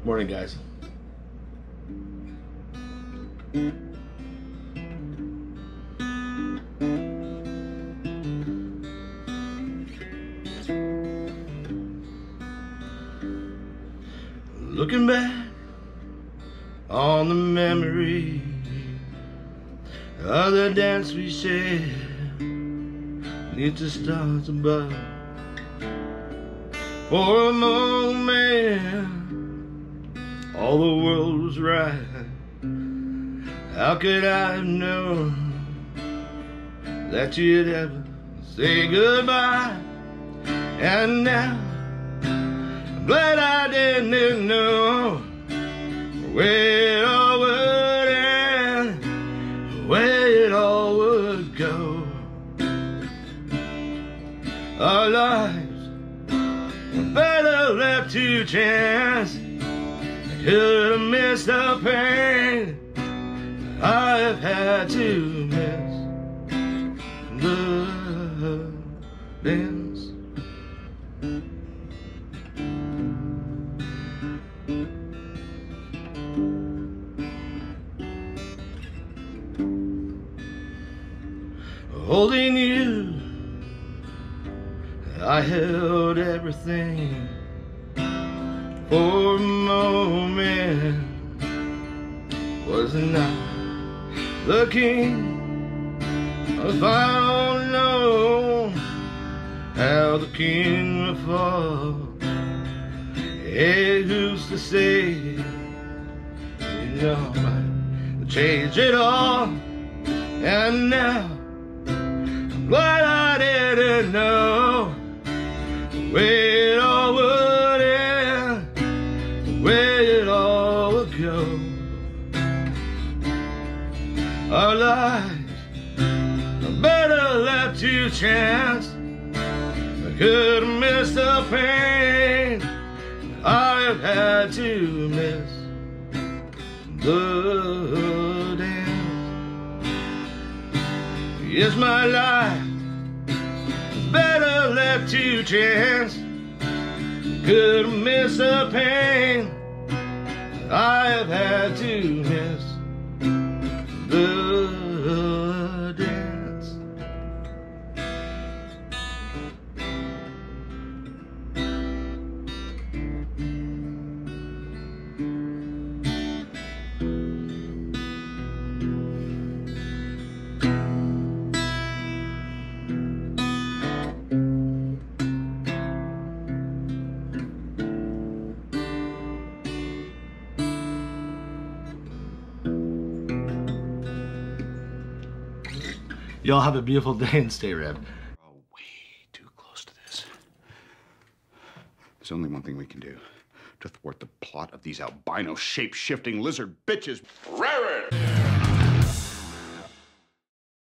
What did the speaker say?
Morning, guys. Looking back on the memory of the dance we shared beneath the stars above. For a moment, all the world was right. How could I have known that you'd ever say goodbye? And now, I'm glad I didn't know where it all would end, where it all would go. Our lives were better left to chance. I could have missed the pain. I've had to miss the dance. Holding you, I held everything for a moment. Wasn't I the king? If I don't know how the king will fall, hey, who's to say? You know, I changed it all, and now I'm glad I didn't know where it all would end, where it all would go. Our lives are better left to chance. I could have missed the pain. I've had to miss the dance. Yes, my life is better left to chance. Could have missed the pain. I've had to miss the dance. Y'all have a beautiful day and stay red. Oh, way too close to this. There's only one thing we can do to thwart the plot of these albino shape-shifting lizard bitches. Rabbit!